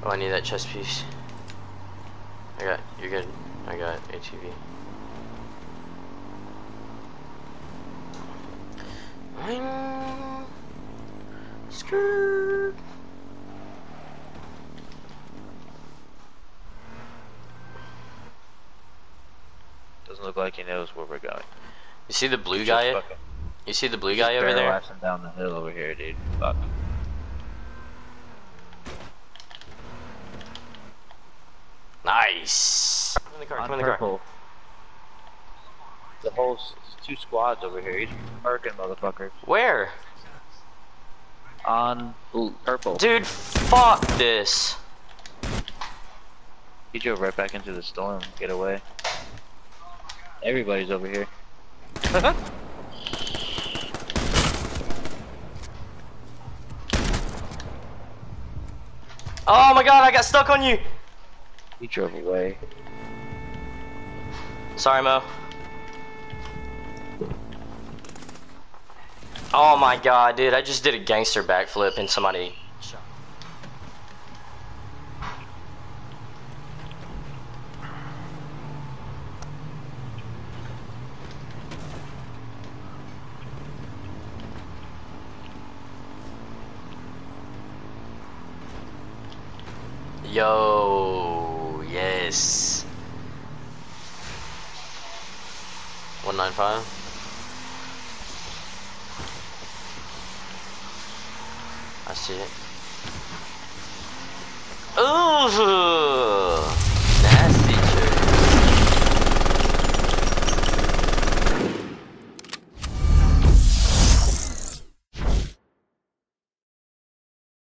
Oh, I need that chest piece. You're good. I got ATV. Skirt. Doesn't look like he knows where we're going. You see the blue guy? You see the blue guy over there? Just down the hill over here, dude. Fuck. Nice. Come in the car. Come in the car. The whole 2 squads over here. He's parking, motherfucker. Where? On purple. Dude, fuck this. He drove right back into the storm. Get away. Everybody's over here. Oh my god, I got stuck on you. He drove away. Sorry, Mo. Oh my god, dude, I just did a gangster backflip and somebody shot. Yo, yes. 195. I see it. Ooh!